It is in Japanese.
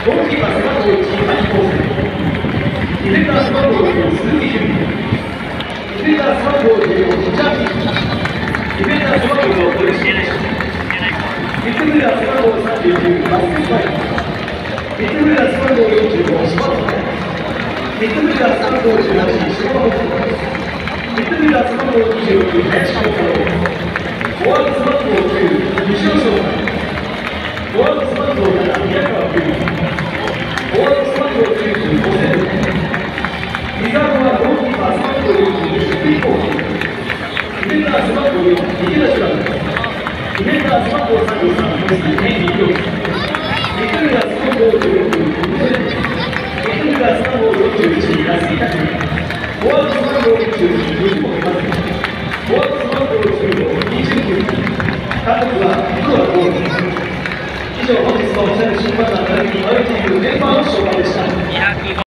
ゴールキーパー背番号1、萩高専。ディフェンダー背番号9、鈴木純。ディフェンダー背番号15、ジャーキー。ディフェンダー背番号5、これシエネション。ミッドフィルダー背番号39、バスケスパイ。ミッドフィルダー背番号45、シバト。ミッドフィルダー背番号18、シバト。ミッドフィルダー背番号26、林翔太郎。フォワード背番号9、西尾翔太。フォワード背番号7、宮川久。フォワード背番号90、小瀬。リザーブはゴールキーパー背番号42、福井浩樹。ディフェンダー背番号4、池田修羅。ディフェンダー背番号33、鈴木健二。ミッドフィルダー背番号16、宇野禅。ミッドフィルダー背番号41、安井拓也。フォワード背番号22、藤本和也。フォワード背番号15、29。監督は黒田剛です。以上、本日のおしゃれ審判団ラグビーマルチームメンバーの紹介でした。